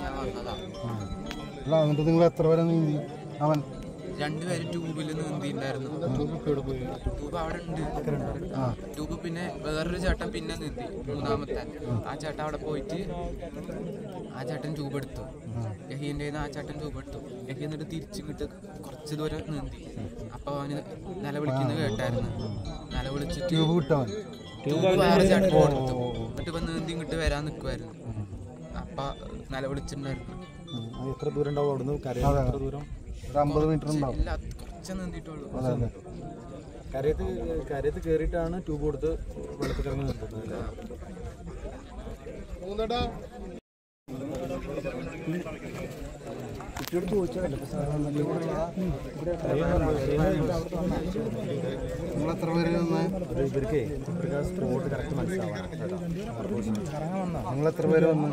ഞാൻ വന്നതാണ്. എന്നിട്ട് നിങ്ങൾ എത്ര പേരെ നീന്തി? അവൻ രണ്ടുപേരും ട്യൂബിൽ നീന്തിണ്ടായിരുന്നു. ട്യൂബ് അവിടെ ഉണ്ട്. ട്യൂബ് പിന്നെ വേറൊരു ചേട്ടൻ പിന്നെ നീന്തി, മൂന്നാമത്തെ ആ ചേട്ടൻ അവിടെ പോയിട്ട് ആ ചേട്ടൻ ട്യൂബ് എടുത്തു. യഹീൻ്റെ ആ ചേട്ടൻ ട്യൂബ് എടുത്തു. യഹീ എന്നിട്ട് തിരിച്ചിങ്ങോട്ട് കുറച്ച് ദൂരം നീന്തി. അപ്പൊ അവന് നിലവിളിക്കുന്നത് കേട്ടായിരുന്നു. നിലവിളിച്ചിട്ട് ട്യൂബ് വേറെ ചേട്ടൻ കൊടുത്തു. എന്നിട്ട് ഇപ്പൊ നീന്തി ഇങ്ങോട്ട് വരാൻ നിൽക്കുമായിരുന്നു. അപ്പൊ നിലവിളിച്ചിട്ടുണ്ടായിരുന്നു. എത്ര ദൂരം ഉണ്ടാവും അവിടുന്ന്? ദൂരം 50 മീറ്റർ ഉണ്ടാവും. കുറച്ച് നീന്തിയിട്ടുള്ളൂ. കരയത്ത് കയറിയിട്ടാണ് ട്യൂബ് കൊടുത്ത് വെള്ളത്തിൽ കിടന്ന് നിർത്തുന്നത്. കുട്ടിയോട് ചോദിച്ചാൽ നിങ്ങളെത്ര പേര് ഇവർക്ക് സ്പോട്ട് കറക്റ്റ് മനസ്സിലാവാൻ. നിങ്ങളെത്ര പേര് വന്നു?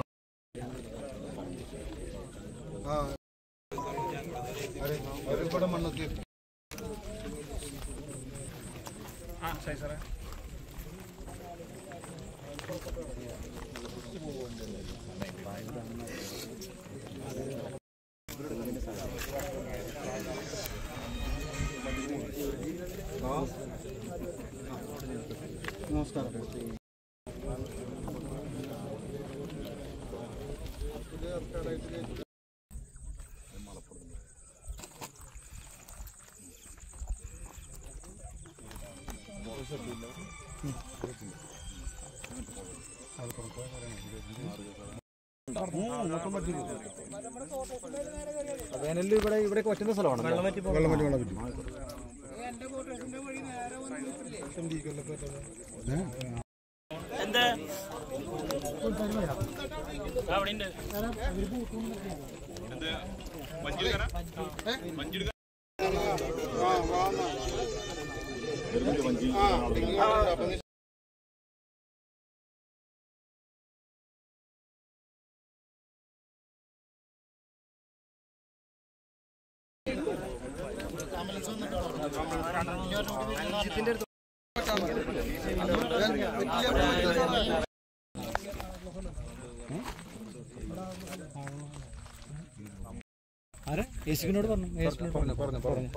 മണ്ണൊക്കെ നമസ്കാരം. വേനലിൽ ഇവിടെ പറ്റുന്ന സ്ഥലമാണ്. വെള്ളം പറ്റും. എന്താ ആരാ യേശുവിനോട് പറഞ്ഞു.